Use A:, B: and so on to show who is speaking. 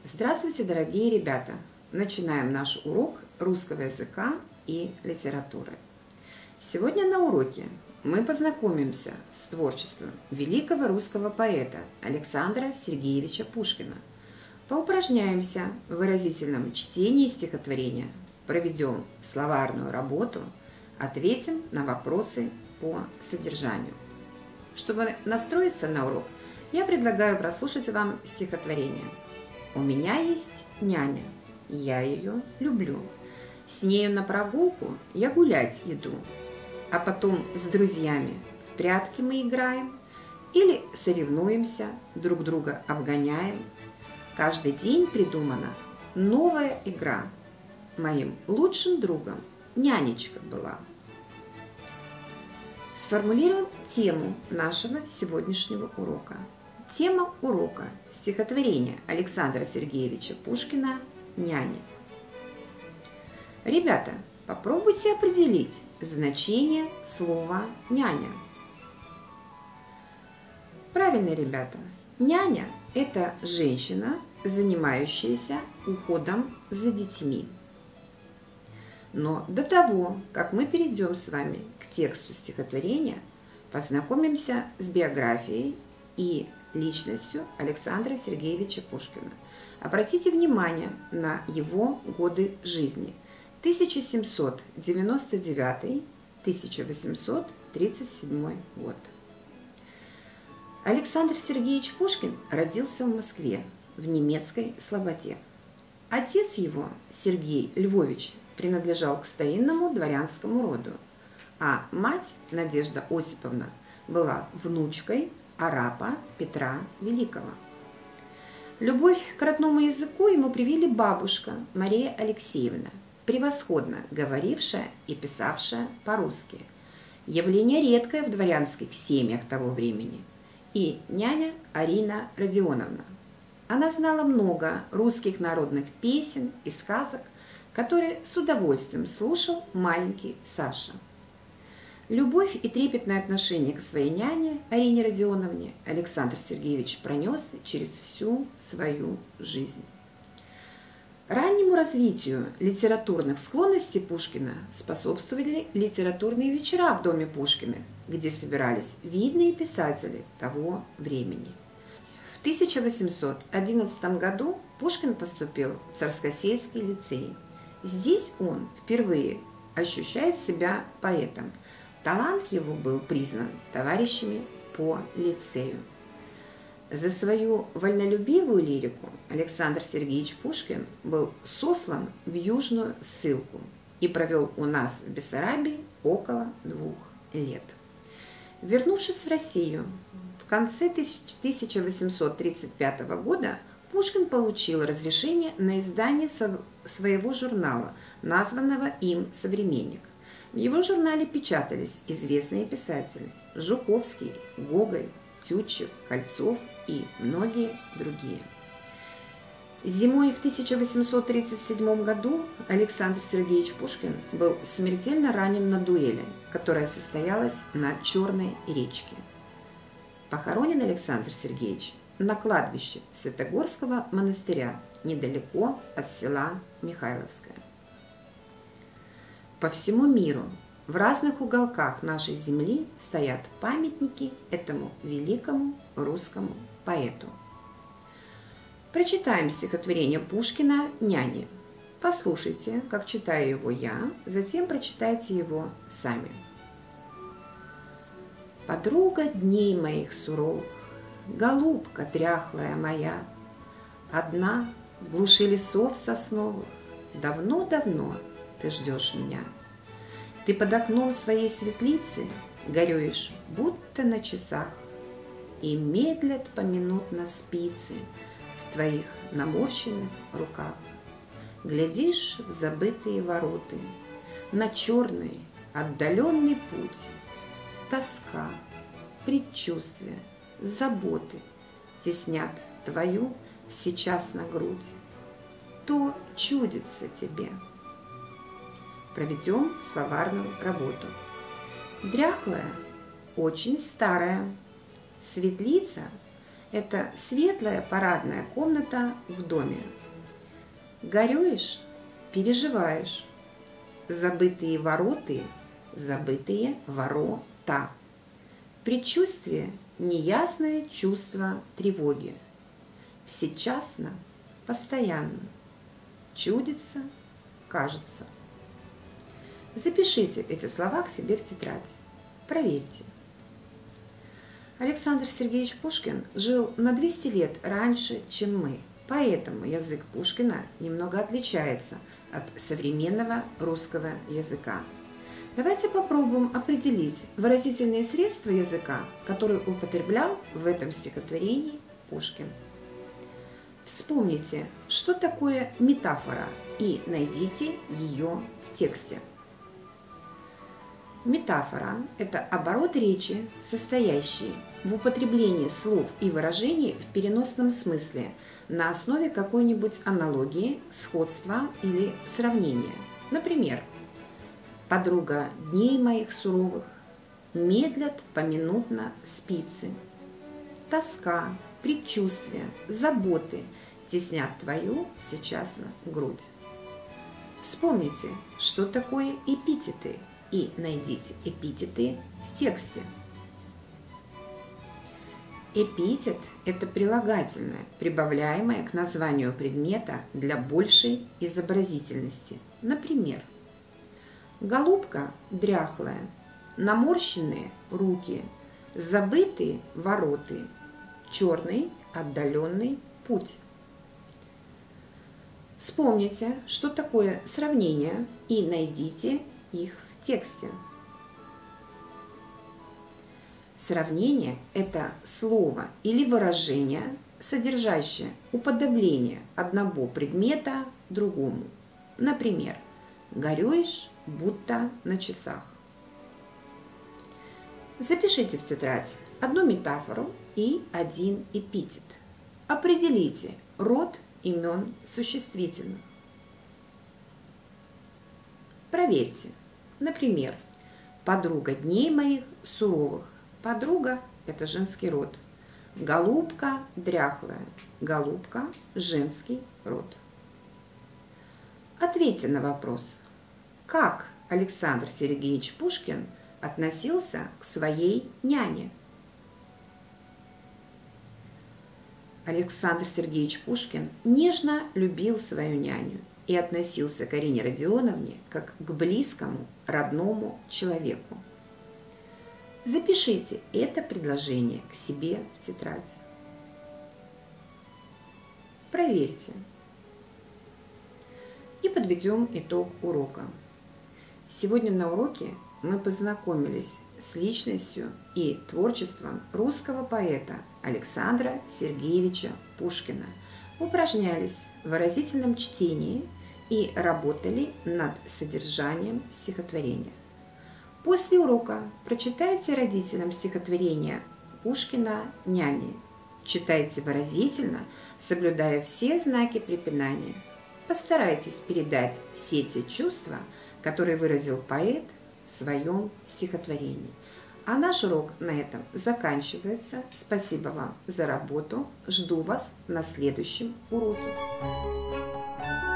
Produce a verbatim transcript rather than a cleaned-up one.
A: Здравствуйте, дорогие ребята! Начинаем наш урок русского языка и литературы. Сегодня на уроке мы познакомимся с творчеством великого русского поэта Александра Сергеевича Пушкина. Поупражняемся в выразительном чтении стихотворения, проведем словарную работу, ответим на вопросы по содержанию. Чтобы настроиться на урок, я предлагаю прослушать вам стихотворение. У меня есть няня, я ее люблю. С нею на прогулку я гулять иду, а потом с друзьями в прятки мы играем или соревнуемся, друг друга обгоняем. Каждый день придумана новая игра. Моим лучшим другом нянечка была. Сформулируем тему нашего сегодняшнего урока. Тема урока – стихотворение Александра Сергеевича Пушкина «Няня». Ребята, попробуйте определить значение слова «няня». Правильно, ребята. Няня – это женщина, занимающаяся уходом за детьми. Но до того, как мы перейдем с вами к тексту стихотворения, познакомимся с биографией и личностью Александра Сергеевича Пушкина. Обратите внимание на его годы жизни. тысяча семьсот девяносто девятый — тысяча восемьсот тридцать седьмой год. Александр Сергеевич Пушкин родился в Москве, в немецкой Слободе. Отец его, Сергей Львович, принадлежал к старинному дворянскому роду, а мать, Надежда Осиповна, была внучкой арапа Петра Великого. Любовь к родному языку ему привили бабушка Мария Алексеевна, превосходно говорившая и писавшая по-русски, явление редкое в дворянских семьях того времени, и няня Арина Родионовна. Она знала много русских народных песен и сказок, которые с удовольствием слушал маленький Саша. Любовь и трепетное отношение к своей няне Арине Родионовне Александр Сергеевич пронес через всю свою жизнь. Раннему развитию литературных склонностей Пушкина способствовали литературные вечера в доме Пушкиных, где собирались видные писатели того времени. В тысяча восемьсот одиннадцатом году Пушкин поступил в Царскосельский лицей. Здесь он впервые ощущает себя поэтом. Талант его был признан товарищами по лицею. За свою вольнолюбивую лирику Александр Сергеевич Пушкин был сослан в южную ссылку и провел у нас в Бессарабии около двух лет. Вернувшись в Россию, в конце тысяча восемьсот тридцать пятого года Пушкин получил разрешение на издание своего журнала, названного им «Современник». В его журнале печатались известные писатели – Жуковский, Гоголь, Тютчев, Кольцов и многие другие. Зимой в тысяча восемьсот тридцать седьмом году Александр Сергеевич Пушкин был смертельно ранен на дуэли, которая состоялась на Черной речке. Похоронен Александр Сергеевич на кладбище Святогорского монастыря, недалеко от села Михайловское. По всему миру, в разных уголках нашей земли стоят памятники этому великому русскому поэту. Прочитаем стихотворение Пушкина «Няня». Послушайте, как читаю его я, затем прочитайте его сами. Подруга дней моих суровых, голубка дряхлая моя, одна в глуши лесов сосновых, давно-давно ты ждешь меня. Ты под окном своей светлицы горюешь, будто на часах, и медлят поминутно спицы в твоих наморщенных руках. Глядишь в забытые вороты, на черный отдаленный путь. Тоска, предчувствия, заботы теснят твою сейчас на грудь. То чудится тебе. Проведем словарную работу. Дряхлая, очень старая. Светлица это светлая парадная комната в доме. Горюешь, переживаешь. Забытые вороты, забытые ворота. Предчувствие, неясное чувство тревоги. Всечасно, постоянно. Чудится, кажется. Запишите эти слова к себе в тетрадь. Проверьте. Александр Сергеевич Пушкин жил на двести лет раньше, чем мы, поэтому язык Пушкина немного отличается от современного русского языка. Давайте попробуем определить выразительные средства языка, которые употреблял в этом стихотворении Пушкин. Вспомните, что такое метафора, и найдите ее в тексте. Метафора – это оборот речи, состоящий в употреблении слов и выражений в переносном смысле на основе какой-нибудь аналогии, сходства или сравнения. Например, «Подруга дней моих суровых, медлят поминутно спицы. Тоска, предчувствия, заботы теснят твою всечасно грудь». Вспомните, что такое эпитеты, и найдите эпитеты в тексте. Эпитет – это прилагательное, прибавляемое к названию предмета для большей изобразительности. Например, голубка дряхлая, наморщенные руки, забытые вороты, черный отдаленный путь. Вспомните, что такое сравнение, и найдите их в тексте. Сравнение – это слово или выражение, содержащее уподобление одного предмета другому. Например, горюешь, будто на часах. Запишите в тетрадь одну метафору и один эпитет. Определите род имен существительных. Проверьте. Например, подруга дней моих суровых. Подруга – это женский род. Голубка дряхлая. Голубка – женский род. Ответьте на вопрос, как Александр Сергеевич Пушкин относился к своей няне? Александр Сергеевич Пушкин нежно любил свою няню и относился к Арине Родионовне как к близкому, родному человеку. Запишите это предложение к себе в тетрадь. Проверьте. И подведем итог урока. Сегодня на уроке мы познакомились с личностью и творчеством русского поэта Александра Сергеевича Пушкина, упражнялись в выразительном чтении и работали над содержанием стихотворения. После урока прочитайте родителям стихотворение Пушкина «Няни». Читайте выразительно, соблюдая все знаки препинания. Постарайтесь передать все те чувства, которые выразил поэт в своем стихотворении. А наш урок на этом заканчивается. Спасибо вам за работу. Жду вас на следующем уроке.